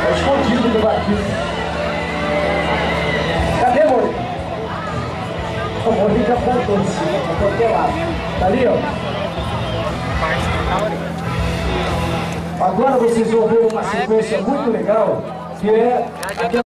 Tá escondido do Batista. Cadê, Mônica? A Mônica apontou em cima, pra qualquer lado. Tá ali, ó. Agora vocês vão ver uma sequência muito legal, que é